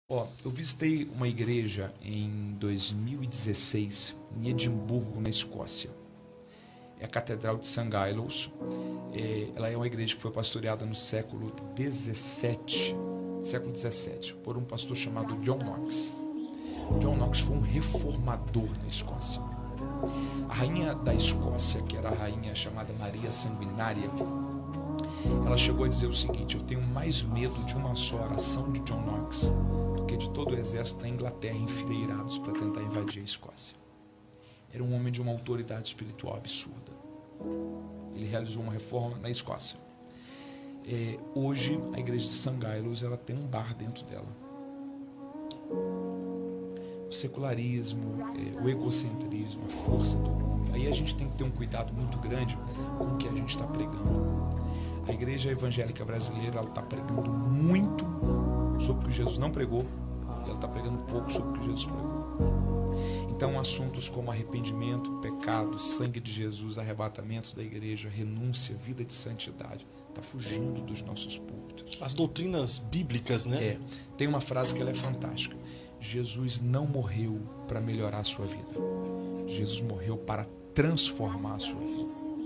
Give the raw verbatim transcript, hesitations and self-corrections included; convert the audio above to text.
Ó, eu visitei uma igreja em dois mil e dezesseis, em Edimburgo, na Escócia. É a Catedral de Saint Giles. É, ela é uma igreja que foi pastoreada no século dezessete, século dezessete, por um pastor chamado John Knox. John Knox foi um reformador na Escócia. A rainha da Escócia, que era a rainha chamada Maria Sanguinária, ela chegou a dizer o seguinte: eu tenho mais medo de uma só oração de John Knox do que de todo o exército da Inglaterra enfileirados para tentar invadir a Escócia. Era um homem de uma autoridade espiritual absurda. Ele realizou uma reforma na Escócia. É, hoje, a igreja de Saint Giles, ela tem um bar dentro dela. O secularismo, é, o egocentrismo, a força do homem. Aí a gente tem que ter um cuidado muito grande com o que a gente está pregando. A igreja evangélica brasileira está pregando muito sobre o que Jesus não pregou e ela está pregando pouco sobre o que Jesus pregou. Então, assuntos como arrependimento, pecado, sangue de Jesus, arrebatamento da igreja, renúncia, vida de santidade, está fugindo dos nossos púlpitos. As doutrinas bíblicas, né? É, tem uma frase que ela é fantástica. Jesus não morreu para melhorar a sua vida. Jesus morreu para transformar a sua vida.